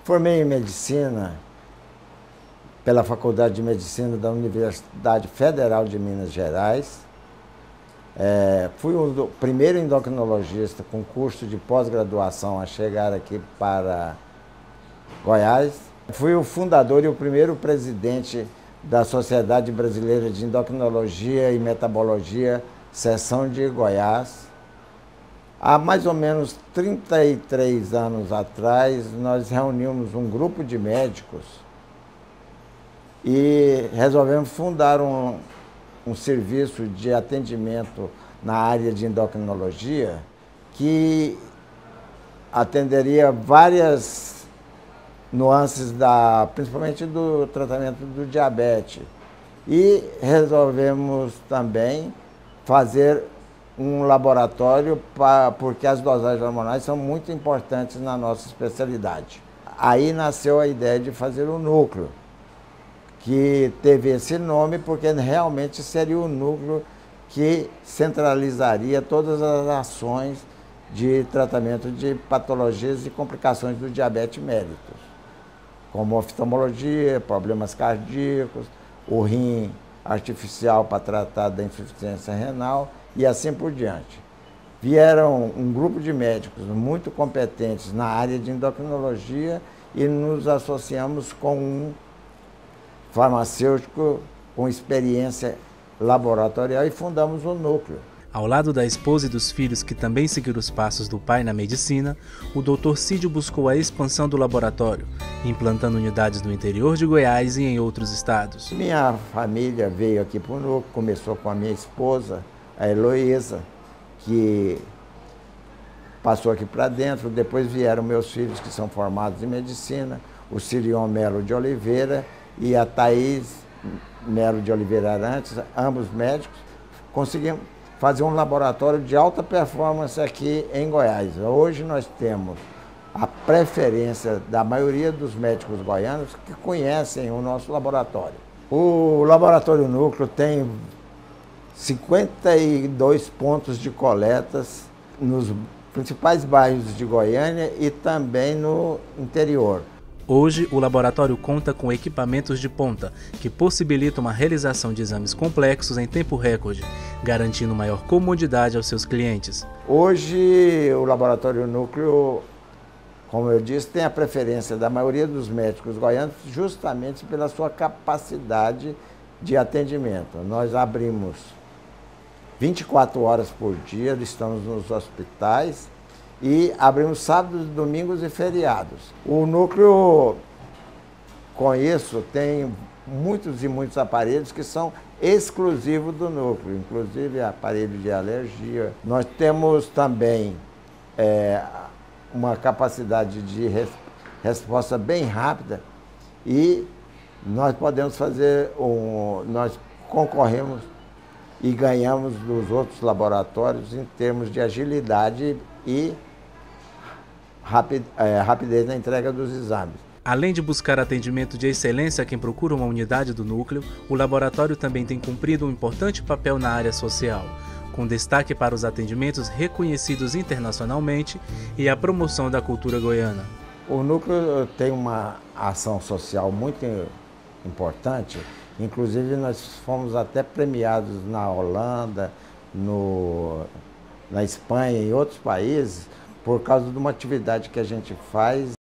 Formei em Medicina pela Faculdade de Medicina da Universidade Federal de Minas Gerais. Fui o primeiro endocrinologista com curso de pós-graduação a chegar aqui para Goiás. Fui o fundador e o primeiro presidente da Sociedade Brasileira de Endocrinologia e Metabologia, seção de Goiás. Há mais ou menos 33 anos atrás, nós reunimos um grupo de médicos e resolvemos fundar um serviço de atendimento na área de endocrinologia que atenderia várias nuances, principalmente do tratamento do diabetes. E resolvemos também fazer um laboratório, porque as dosagens hormonais são muito importantes na nossa especialidade. Aí nasceu a ideia de fazer o núcleo, que teve esse nome porque realmente seria o núcleo que centralizaria todas as ações de tratamento de patologias e complicações do diabetes mellitus, como oftalmologia, problemas cardíacos, o rim artificial para tratar da insuficiência renal e assim por diante. Vieram um grupo de médicos muito competentes na área de endocrinologia e nos associamos com um farmacêutico com experiência laboratorial e fundamos o núcleo. Ao lado da esposa e dos filhos que também seguiram os passos do pai na medicina, o Dr. Cídio buscou a expansão do laboratório, implantando unidades no interior de Goiás e em outros estados. Minha família veio aqui para o núcleo, começou com a minha esposa, a Heloísa, que passou aqui para dentro. Depois vieram meus filhos, que são formados em medicina, o Sirion Melo de Oliveira e a Thaís Melo de Oliveira Arantes, ambos médicos. Conseguimos fazer um laboratório de alta performance aqui em Goiás. Hoje nós temos a preferência da maioria dos médicos goianos que conhecem o nosso laboratório. O Laboratório Núcleo tem 52 pontos de coletas nos principais bairros de Goiânia e também no interior. Hoje, o laboratório conta com equipamentos de ponta, que possibilitam uma realização de exames complexos em tempo recorde, garantindo maior comodidade aos seus clientes. Hoje, o Laboratório Núcleo, como eu disse, tem a preferência da maioria dos médicos goianos justamente pela sua capacidade de atendimento. Nós abrimos 24 horas por dia, estamos nos hospitais e abrimos sábados, domingos e feriados. O núcleo, com isso, tem muitos e muitos aparelhos que são exclusivos do núcleo, inclusive aparelho de alergia. Nós temos também uma capacidade de resposta bem rápida e nós podemos fazer, nós concorremos e ganhamos dos outros laboratórios em termos de agilidade e rapidez na entrega dos exames. Além de buscar atendimento de excelência a quem procura uma unidade do núcleo, o laboratório também tem cumprido um importante papel na área social, com destaque para os atendimentos reconhecidos internacionalmente e a promoção da cultura goiana. O núcleo tem uma ação social muito importante, inclusive nós fomos até premiados na Holanda, na Espanha e em outros países, por causa de uma atividade que a gente faz